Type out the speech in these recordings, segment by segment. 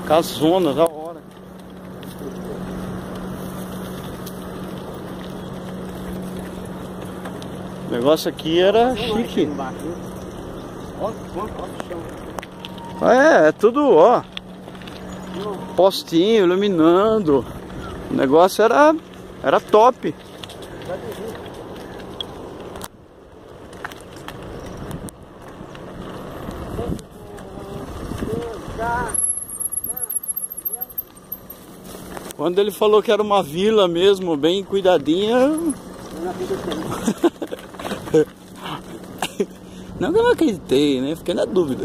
Casona, da hora. O negócio aqui era chique. É tudo, ó. Postinho, iluminando. O negócio era top. Quando ele falou que era uma vila mesmo, bem cuidadinha. Não que eu não acreditei, né? Fiquei na dúvida.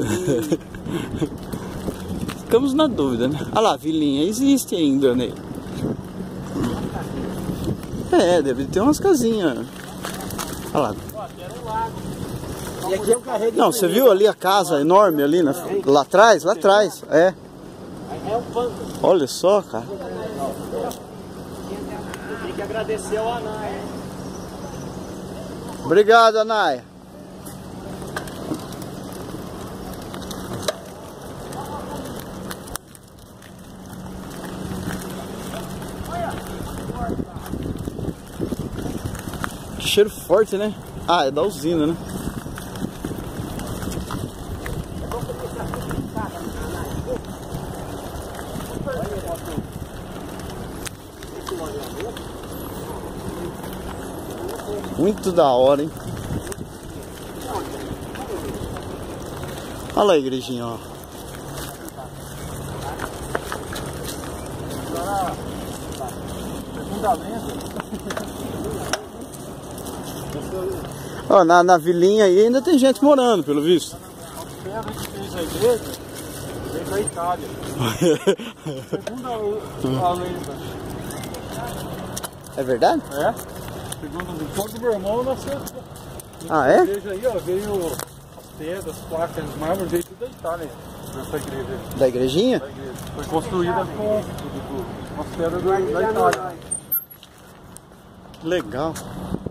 Ficamos na dúvida, né? Olha lá, a vilinha existe ainda, né? É, deve ter umas casinhas. Olha lá. E aqui é o carrego. Não, você viu ali a casa enorme ali, lá atrás? Lá atrás, é. É um banco. Olha só, cara. Tem que agradecer ao Anaia. Obrigado, Anaia. Que cheiro forte, né? Ah, é da usina, né? Muito da hora, hein? Olha lá a igrejinha, ó. Ó, na vilinha aí ainda tem gente morando, pelo visto. A primeira vez que fez a igreja, veio da Itália. Segundo a lenda. É verdade? É? Segundo o corpo do meu irmão, nasceu. Ah, é? A igreja aí, ó, veio as pedras, as placas, os mármores, veio tudo da Itália. Nessa igreja. Da igrejinha? Da igreja. Foi construída com as pedras da Itália. Legal.